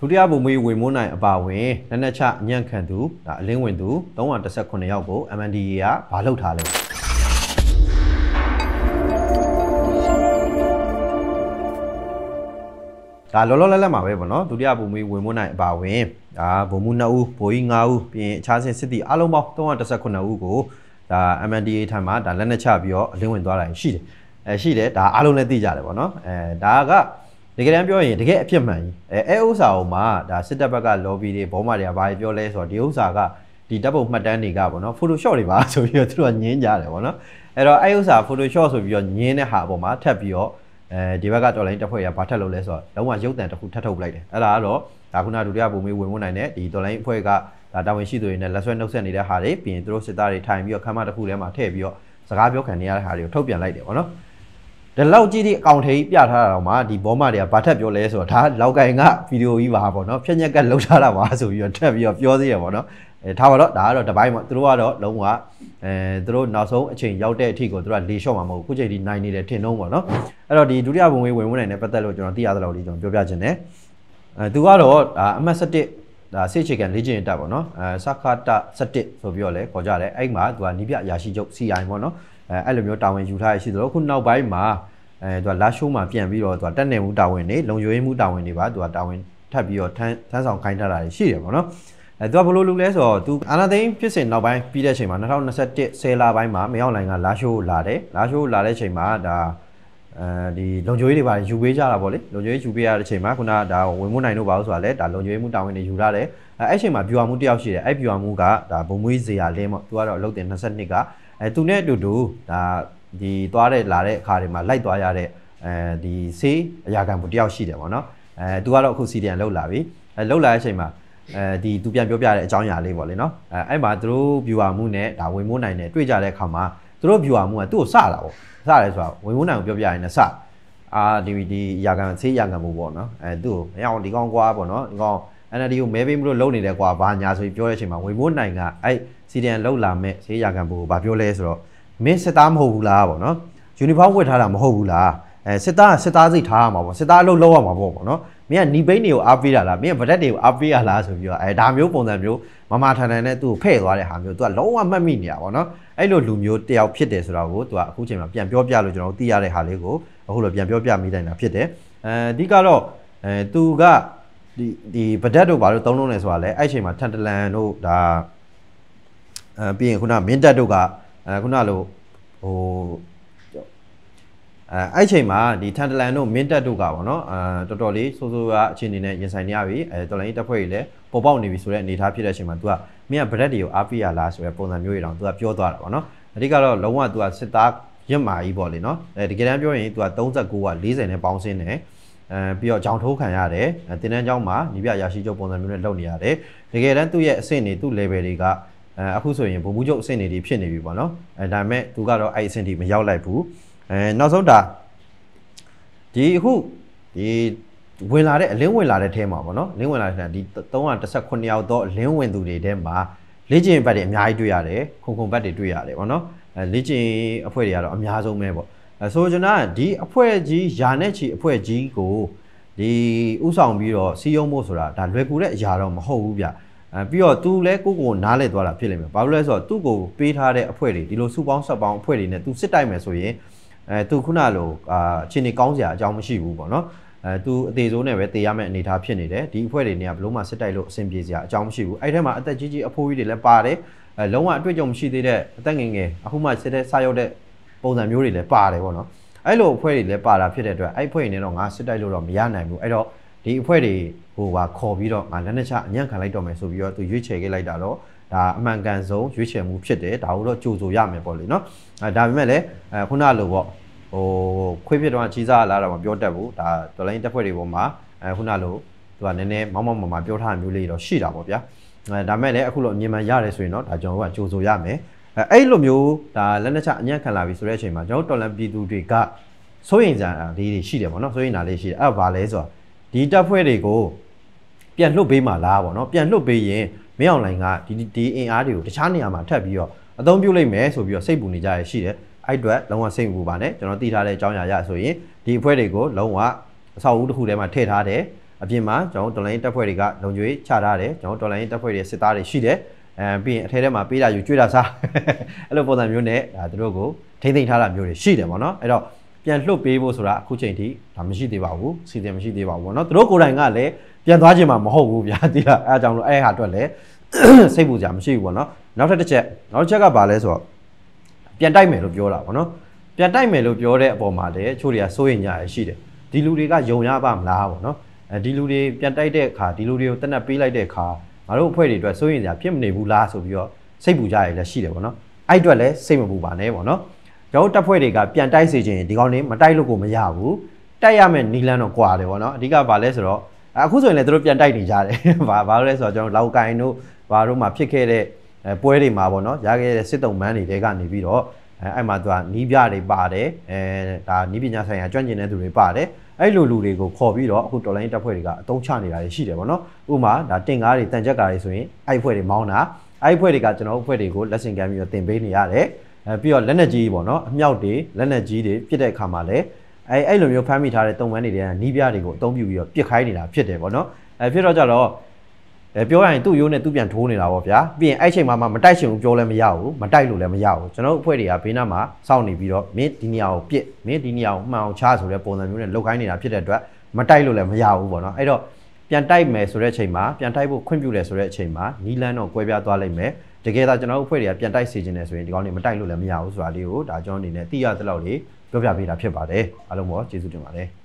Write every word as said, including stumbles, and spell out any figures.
ဒုတိယဗိုလ်မှူးဝေမိုးနိုင်အပါဝင်လက်နက်ချညံ့ခံသူဒါအလင်းဝင်သူသုံးရာတစ်ဆယ့်ခုနှစ်ယောက်ကို M N D A ကဘာလုပ်ထားလဲဒါလောလောလတ်လတ်မှာပဲပေါ့နော်ဒုတိယဗိုလ်မှူးဝေမိုးနိုင်အပါဝင်ဒါဗိုလ်မှူးနှစ်ဦးဗိုလ်ကြီးငါးဦးပြီးရင်အခြားဆင့်စစ်သည်အလုံးပေါင်းသုံးရာတစ်ဆယ့်ခုနှစ်ဦးကိုဒါ M N D A ထံမှာဒါလက်နက်ချပြီးတော့အလင်းဝင်သွားတာရှိတယ်အဲရှိတယ်ဒါအားလုံးလည်းသိကြတယ်ပေါ့နော်အဲဒါကတကယ်တမ်းပြောရင်တကယ်အဖြစ်မှန်ကြီးအဲအဲဥစ္စာအောင်မှာဒါစစ်တပ်ဘက်က lobby တွေဘောမတွေကဘာပြောလဲဆိုတော့ဒီဥစ္စာကဒီတပ်ပုံမှတ်တမ်းတွေကပေါ့နော် Photoshop တွေပါဆိုပြီးတော့သူတို့ကညင်းကြတယ်ပေါ့နော်အဲ့တော့အဲဥစ္စာ Photoshop ဆိုပြီးတော့ညင်းတဲ့ဟာအပေါ်မှာထပ်ပြီးတော့အဲဒီဘက်ကတော်လိုင်းတပ်ဖွဲ့ကဘာထက်လို့လဲဆိုတော့လုံးဝရုပ်တံတစ်ခုထပ်ထုတ်ပလိုက်တယ်အဲ့ဒါကတော့ဒါခုနဒုတိယဗိုလ်မှူးဝင်ဝင်နိုင်တဲ့ဒီတော်လိုင်းအဖွဲ့ကဒါတာဝန်ရှိသူတွေနဲ့လက်ဆွဲနှုတ်ဆက်နေတဲ့ဟာတွေပြီးရင်သူတို့စစ်သားတွေထိုင်ပြီးတော့ခမ်းမတစ်ခုထဲမှာထည့်ပြီးတော့စကားပြောခံနေရတဲ့ဟာတွေကိုထုတ်ပြန်လိုက်တယ်ပေါ့နော်ဒီလောက်ကြီးဒီအကောင့်ထဲကြီးပြထားတာတော့မှဒီဘောမတွေကဘာထက်ပြောလဲဆိုတော့ဒါလောက်ကိုင်ကဗီဒီယိုကြီးပါပေါ့နော်ဖြက်ညက်ကလှုပ်ထားတာပါဆိုပြီးတော့ထပ်ပြီးတော့ပြောသေးရပေါ့နော်အဲထားပါတော့ဒါကတော့တပိုင်းပေါ့သူတို့ကတော့လုံးဝအဲသူတို့နောက်ဆုံးအချိန်ရောက်တဲ့အထိကိုသူတို့ကလေလျှော့မှာမဟုတ်ဘူးခုချိန်ဒီနိုင်နေတယ်ထင်တော့ပေါ့နော်အဲ့တော့ဒီဒုတိယဗိုလ်မှူးဝင်ဝင်နိုင်တဲ့ပတ်သက်လို့ကျွန်တော်သိရသလောက်လေးကျွန်တော်ပြောပြခြင်းတယ်အဲသူကတော့ဒါအမှတ်၁၁ဒါစစ်ချေကန်လေ့ကျင့်တက်ပေါ့နော်အဲစခါတ၁၁ဆိုပြီးတော့လဲခေါ်ကြတယ်အဲ့မှာသူကနီးပြအရာရှိချုပ် C I ပေါ့နော်အဲအဲ့လိုမျိုးတာဝန်ယူထားရရှိသလိုခုနောက်ပိုင်းမှာအဲသူကလာရှိုးမှာပြန်ပြီးတော့သူကတက်နေမှုတာဝန်တွေလုံခြုံရေးမှုတာဝန်တွေပါသူကတာဝန်ထပ်ပြီးတော့ထမ်းထမ်းဆောင်ခိုင်းထားတာရှိတယ်ပေါ့နော်အဲသူကဘယ်လိုလုပ်လဲဆိုတော့သူအာနာသိန်းဖြစ်စဉ်နောက်ပိုင်းပြီးတဲ့အချိန်မှာ၂၀၂၁ဆယ်လပိုင်းမှာမရောက်နိုင်ကလာရှိုးလာတယ်လာရှိုးလာတဲ့အချိန်မှာဒါအဲဒီလုံခြုံရေးတွေပါယူပေးကြတာပေါ့လေလုံခြုံရေးယူပေးရတဲ့အချိန်မှာခုနဒါဝင်မှုနိုင်တို့ပါလို့ဆိုတာလဲဒါလုံခြုံရေးမှုတာဝန်တွေယူထားတယ်အဲအဲ့ချိန်မှာဗျူဟာမှုတယောက်ရှိတယ်အဲ့ဗျူဟာမှုကဒါဘုံမွေးဇေယျလင်းပေါ့သူကတော့အလုပ်တင်၂၂ကအဲသူနဲ့အတူတူဒါဒီသွားတဲ့လာတဲ့အခါတွေမှာလိုက်သွားရတဲ့အဲဒီဆေးအရာခံမှုတယောက်ရှိတယ်ပေါ့နော်အဲသူကတော့အခု C D N လောက်လာပြီအဲလောက်လာတဲ့အချိန်မှာအဲဒီသူပြန်ပြောပြတဲ့အကြောင်းအရာလေးပေါ့လေနော်အဲအဲ့မှာသူတို့ viewer မှုနဲ့ဒါဝင်မိုးနိုင်တယ်တွေ့ကြတဲ့အခါမှာသူတို့ viewer မှုကသူ့ကိုစတာပေါ့စတယ်ဆိုတော့ဝင်မိုးနိုင်ကိုပြောပြရင်လည်းစအာဒီဒီအရာခံဆေးအရာခံမှုပေါ့နော်အဲသူ့ကိုမရအောင်ဒီကောင်ကွာပေါ့နော်ဒီကောင် N L D ကိုမဲပေးမလို့လုံနေတယ်ကွာဘာညာဆိုပြီးပြောတဲ့အချိန်မှာဝင်မိုးနိုင်ကအဲ့ C D N လောက်လာမဲ့ဆေးအရာခံမှုကိုဘာပြောလဲဆိုတော့မင်းစစ်သားမဟုတ်ဘူးလားပေါ့နော်ယူနီဖောင်းဝတ်ထားတာမဟုတ်ဘူးလားအဲစစ်သားစစ်သားစိတ်ထားရမှာပေါ့စစ်သားအလုပ်လုပ်ရမှာပေါ့ပေါ့နော်မင်းကနီဘိန်းတွေကိုအားပေးတာလားမင်းကဗဒက်တွေကိုအားပေးရလားဆိုပြီးတော့အဲဒါမျိုးပုံစံမျိုးမမထန်ထန်နဲ့သူ့ကိုဖဲ့သွားတဲ့ဟာမျိုးသူကလုံးဝမှတ်မိနေတာပေါ့နော်အဲ့လိုလူမျိုးတယောက်ဖြစ်တယ်ဆိုတော့ကိုသူကအခုချိန်မှာပြန်ပြောပြလို့ကျွန်တော်တို့သိရတဲ့ဟာလေးကိုအခုလိုပြန်ပြောပြမိတိုင်းတာဖြစ်တယ်အဲအဓိကတော့အဲသူကဒီဒီဗဒက်တို့ဘာလို့သုံးလုံးလဲဆိုတာလဲအဲ့ချိန်မှာထန်တလန်တို့ဒါအဲပြီးရင်ခုနမင်းတက်တို့ကအဲခုနလိုဟိုအဲအဲ့ချိန်မှာဒီထန်တလန်တို့မင်းတက်တို့ကပေါ့နော်အဲတော်တော်လေးစိုးစိုးကအခြေအနေနဲ့ရင်ဆိုင်နေရပြီအဲတော်လိုင်းတက်ဖွဲ့ကြီးလည်းပေါ်ပေါက်နေပြီဆိုတဲ့အနေအထားဖြစ်တဲ့အချိန်မှာ तू ကမင်းကဗရက်တွေကိုအားပေးရလားဆိုတဲ့ပုံစံမျိုးတွေတောင် तू ကပြောသွားတာပေါ့နော်အဓိကတော့လုံးဝ तू ကစစ်သားရစ်မာကြီးပေါ့လေနော်အဲတကယ်တမ်းပြောရင် तू က၃၉က၄၀နဲ့ပေါင်းစင်းတယ်အဲပြီးတော့ကြောင်ထိုးခံရတယ်တင်တန်းကျောင်းမှာညီပြရာရှိချုပ်ပုံစံမျိုးနဲ့လုပ်နေရတယ်တကယ်တမ်းသူ့ရဲ့အဆင့်တွေသူ့ level တွေကအဲအခုဆိုရင်ဗိုလ်မှူးချုပ်အဆင့်တွေဖြစ်နေပြီပေါ့နော်အဲဒါပေမဲ့ तू ကတော့အဲ့အဆင့်တွေမရောက်လိုက်ဘူးအဲနောက်ဆုံးဒါဒီအခုဒီဝင်လာတဲ့အလင်းဝင်လာတဲ့ထဲမှာပေါ့နော်လင်းဝင်လာတဲ့ဒီ၃၁၈ယောက်တော့အလင်းဝင်သူတွေထဲမှာလေ့ကျင့်ဘတ်တွေအများကြီးတွေ့ရတယ်ခုံခုံဘတ်တွေတွေ့ရတယ်ပေါ့နော်အဲလေ့ကျင့်အဖွဲ့တွေကတော့အများဆုံးပဲပေါ့အဲဆိုကျွန်တော်ဒီအဖွဲ့ကြီးယာနဲ့ချီအဖွဲ့ကြီးကိုဒီဥဆောင်ပြီးတော့စီးရုံးဖို့ဆိုတာဒါလွယ်ကူတဲ့အရာတော့မဟုတ်ဘူးဗျအဲပြီးတော့ तू လဲကိုကိုနားလဲသွားတာဖြစ်လိမ့်မယ်ဘာလို့လဲဆိုတော့သူ့ကိုပေးထားတဲ့အဖွဲ့တွေဒီလိုစုပေါင်းဆက်ပေါင်းအဖွဲ့တွေနဲ့ तू စစ်တိုက်မယ်ဆိုရင်အဲ तू ခုနလိုအာအချိန်နေကောင်းစရာအကြောင်းမရှိဘူးပေါ့နော်အဲ तू အသေးစိုးနဲ့ပဲတေးရမယ့်အနေအထားဖြစ်နေတယ်ဒီအဖွဲ့တွေနေကဘလို့မှစစ်တိုက်လို့အဆင်ပြေစရာအကြောင်းမရှိဘူးအဲ့ထဲမှာအသက်ကြီးကြီးအဖိုးကြီးတွေလည်းပါတယ်အဲလုံးဝအတွေ့အကြုံမရှိသေးတဲ့အသက်ငယ်ငယ်အခုမှစစ်တဲ့စားရောက်တဲ့ပုံစံမျိုးတွေလည်းပါတယ်ပေါ့နော်အဲ့လိုအဖွဲ့တွေလည်းပါတာဖြစ်တဲ့အတွက်အဲ့အဖွဲ့တွေနဲ့တော့ငါစစ်တိုက်လို့တော့မရနိုင်ဘူးအဲ့တော့ဒီအဖွဲ့တွေဟိုပါခေါ်ပြီးတော့ငါလက်နက်ချအညံ့ခံလိုက်တော့မယ်ဆိုပြီးတော့ तू ရွေးချယ်ခဲ့လိုက်တာတော့ဒါအမှန်ကန်ဆုံးရွေးချယ်မှုဖြစ်တယ်ဒါကိုတော့ကြိုဆိုရမယ်ပေါ့လေနော်အဲဒါပေမဲ့လည်းအဲခုနလိုပေါ့ဟိုခွေးဖြစ်တော့ကြီးစားလာတာမပြောတတ်ဘူးဒါတော်လိုင်းတက်ဖွဲ့တွေပေါ်မှာအဲခုနလိုသူကနည်းနည်းမောင်းမောင်းမမပြောထားမျိုးလေးတော့ရှိတာပေါ့ဗျာအဲဒါမဲ့လည်းအခုလိုအမြင်မှန်ရတယ်ဆိုရင်တော့ဒါကျွန်တော်တို့ကကြိုဆိုရမယ်အဲအဲ့လိုမျိုးဒါလက်နက်ချအညံ့ခံလာပြီဆိုတဲ့အချိန်မှာကျွန်တော်တော်လန်ပြည်သူတွေကစိုးရိမ်စရာလေးတွေရှိတယ်ပေါ့နော်စိုးရိမ်တာလေးရှိတယ်အဲ့ဒါဘာလဲဆိုတော့ဒီတက်ဖွဲ့တွေကိုပြန်လွတ်ပေးမှလားပေါ့နော်ပြန်လွတ်ပေးရင်မင်းအောင်လိုင်ကဒီဒီအင်အားတွေကိုတခြားနေရာမှာထပ်ပြီးတော့အသုံးပြုလိုက်မယ်ဆိုပြီးတော့စိတ်ပူနေကြရရှိတယ်အဲ့အတွက်လုံးဝစိတ်ပူပါနဲ့ကျွန်တော်သိထားတဲ့အကြောင်းအရာရဆိုရင်ဒီအဖွဲ့တွေကိုလုံးဝအဆောက်အဦတစ်ခုထဲမှာထည့်ထားတယ်အပြင်မှာကျွန်တော်တော်လိုင်းတက်ဖွဲ့တွေကလုံကျွေးချထားတယ်ကျွန်တော်တော်လိုင်းတက်ဖွဲ့တွေစစ်သားတွေရှိတယ်အဲပြီးရင်အထဲထဲမှာပေးတာယူကျွေးတာစားအဲ့လိုပုံစံမျိုးနဲ့ဒါသူတို့ကိုထိမ့်သိမ့်ထားတာမျိုးတွေရှိတယ်ပေါ့နော်အဲ့တော့ပြန်လွတ်ပေးဖို့ဆိုတာအခုချိန်ထိဒါမရှိသေးပါဘူးစီစဉ်မရှိသေးပါဘူးပေါ့နော်သူတို့ကိုယ်တိုင်ကလည်းပြန်သွားခြင်းမှာမဟုတ်ဘူးဗျာတိလားအဲအကြောင်းလို့အဲ့ဟာအတွက်လည်းစိတ်ပူကြမရှိဘူးပေါ့နော်နောက်ထပ်တစ်ချက်နောက်တစ်ချက်ကဘာလဲဆိုတော့ပြန်တိုက်မယ်လို့ပြောတာပေါ့နော်ပြန်တိုက်မယ်လို့ပြောတဲ့အပေါ်မှာလည်းချို့တွေကစိုးရင်ကြရရှိတယ်ဒီလူတွေကယုံရပါမလားပေါ့နော်အဲဒီလူတွေပြန်တိုက်တဲ့အခါဒီလူတွေကိုတက်နက်ပေးလိုက်တဲ့အခါငါတို့အဖွဲ့တွေအတွက်စိုးရင်ကြဖြစ်မနေဘူးလားဆိုပြီးတော့စိတ်ပူကြရလည်းရှိတယ်ပေါ့နော်အဲ့အတွက်လည်းစိတ်မပူပါနဲ့ပေါ့နော်ကျွန်တော်တပ်ဖွဲ့တွေကပြန်တိုက်စေခြင်းဒီကောင်တွေမတိုက်လို့ကိုမရဘူးတိုက်ရမယ်နီလန်းတော့ကွာတယ်ပေါ့နော်အဓိကဘာလဲဆိုတော့အခုဆိုရင်လည်းသူတို့ပြန်တိုက်နေကြတယ်ဘာဘာလို့လဲဆိုတော့ကျွန်တော်လောက်ကိုင်းတို့ဘာတို့မှဖြစ်ခဲ့တဲ့ပွဲတွေမှာပေါ့နော်ရခဲ့တဲ့စစ်တုံးမန်းတွေတဲကနေပြီးတော့အဲအဲ့မှာသူကနီးပြတွေပါတယ်အဲဒါနီးပညာဆိုင်ရာကျွမ်းကျင်တဲ့သူတွေပါတယ်အဲ့လိုလူတွေကိုခေါ်ပြီးတော့အခုတော်လိုင်းတပ်ဖွဲ့တွေကအတုံးချနေတာရှိတယ်ပေါ့နော်ဥပမာဒါတင်ကားတွေတန်ချက်ကားတွေဆိုရင်အဲ့ဖွဲ့တွေမောင်းတာအဲ့ဖွဲ့တွေကကျွန်တော်အဖွဲ့တွေကိုလက်ဆင့်ကမ်းပြီးတော့တင်ပေးနေရတယ်အဲပြီးတော့လက်နက်ကြီးပေါ့နော်အမြောက်တွေလက်နက်ကြီးတွေပြစ်တဲ့အခါမှာလည်းအဲအဲ့လိုမျိုးဖမ်းမိထားတဲ့တုံးမန်းတွေကနီးပြတွေကိုအသုံးပြုပြီးတော့ပြစ်ခိုင်းနေတာဖြစ်တယ်ပေါ့နော်အဲဖြစ်တော့ကြတော့အဲပြောရရင်သူ့ရိုးနဲ့သူ့ပြန်ထိုးနေတာပေါ့ဗျာပြီးရင်အဲ့ချိန်မှာမှမတိုက်ချင်ဘူးပြောလည်းမရဘူးမတိုက်လို့လည်းမရဘူးကျွန်တော်အဖွဲ့တွေကဘေးနားမှာစောင့်နေပြီးတော့မင်းဒီနေရာကိုပြစ်မင်းဒီနေရာကိုမှန်အောင်ချဆိုတဲ့ပုံစံမျိုးနဲ့လောက်ခိုင်းနေတာဖြစ်တဲ့အတွက်မတိုက်လို့လည်းမရဘူးပေါ့နော်အဲ့တော့ပြန်တိုက်မယ်ဆိုတဲ့အချိန်မှာပြန်တိုက်ဖို့ခွင့်ပြုတယ်ဆိုတဲ့အချိန်မှာနီလန်းတော့ကွဲပြားသွားလိုက်မယ်တကယ်တော့ကျွန်တော်အဖွဲ့တွေကပြန်တိုက်စေခြင်းနဲ့ဆိုရင်ဒီကောင်တွေမတိုက်လို့လည်းမရဘူးဆိုတာလေးကိုဒါကျွန်တော်အနေနဲ့သိရသလောက်လေးပြောပြပေးတာဖြစ်ပါတယ်အားလုံးပေါ့ကျေးဇူးတင်ပါတယ်